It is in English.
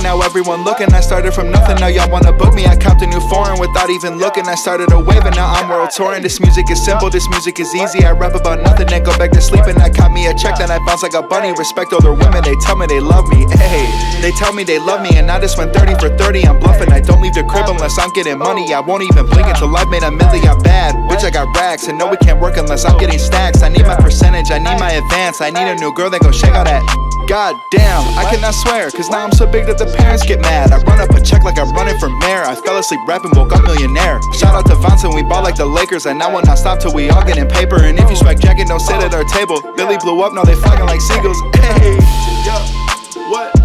now everyone looking. I started from nothing, now y'all wanna book me. I copped a new foreign without even looking. I started a wave and now I'm world touring. This music is simple, this music is easy. I rap about nothing, then go back to sleeping. I caught me a check, then I bounce like a bunny. Respect older women, they tell me they love me. Hey, they tell me they love me, and I just went 30 for 30. I'm bluffing, I don't leave the crib unless I'm getting money. I won't even blink until I've made a million. I'm bad, bitch, I got racks, and no, we can't work unless I'm getting stacks. I need my percentage, I need my advance. I need a new girl that gon' shake all that. God damn, I cannot swear, cause now I'm so big that the parents get mad. I run up a check like I'm running for mayor. I fell asleep rapping, woke up millionaire. Shout out to Vonson, we ball like the Lakers, and now will not stop till we all get in paper. And if you swag jacket, don't sit at our table. Billy blew up, now they flagging like seagulls. Hey, yo, what?